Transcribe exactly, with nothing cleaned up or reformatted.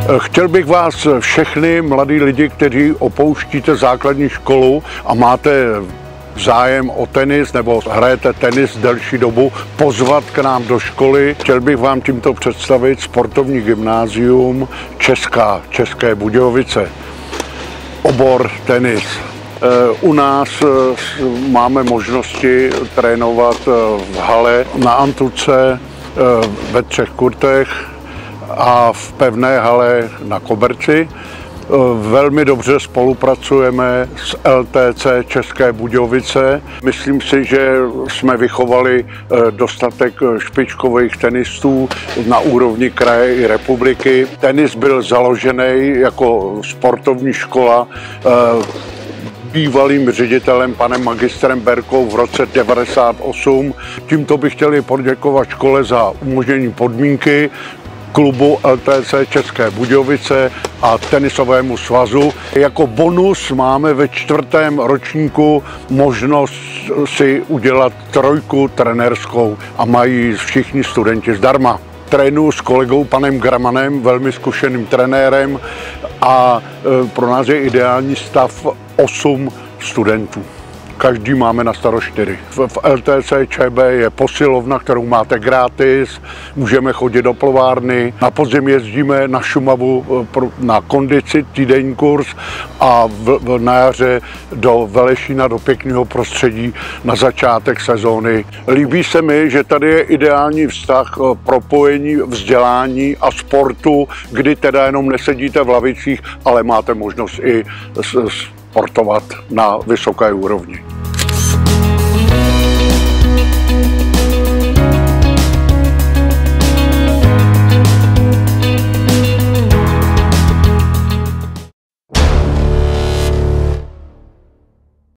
Chtěl bych vás všechny mladí lidi, kteří opouštíte základní školu a máte zájem o tenis nebo hrajete tenis delší dobu, pozvat k nám do školy. Chtěl bych vám tímto představit sportovní gymnázium Česká, České Budějovice. Obor tenis. U nás máme možnosti trénovat v hale na Antuce ve třech kurtech a v pevné hale na Koberci. Velmi dobře spolupracujeme s L T C České Budějovice. Myslím si, že jsme vychovali dostatek špičkových tenistů na úrovni kraje i republiky. Tenis byl založený jako sportovní škola bývalým ředitelem panem magistrem Berkou v roce devadesát osm. Tímto bych chtěl poděkovat škole za umožnění podmínky, klubu L T C České Budějovice a tenisovému svazu. Jako bonus máme ve čtvrtém ročníku možnost si udělat trojku trenérskou a mají všichni studenti zdarma. Trénuji s kolegou panem Gramanem, velmi zkušeným trenérem, a pro nás je ideální stav osm studentů. Každý máme na starost čtyři. V L T C Č B je posilovna, kterou máte gratis, můžeme chodit do plovárny. Na podzim jezdíme na Šumavu na kondici, týdenní kurz, a v, v, na jaře do Velešína, do pěkného prostředí na začátek sezóny. Líbí se mi, že tady je ideální vztah propojení vzdělání a sportu, kdy teda jenom nesedíte v lavicích, ale máte možnost i s, s sportovat na vysoké úrovni.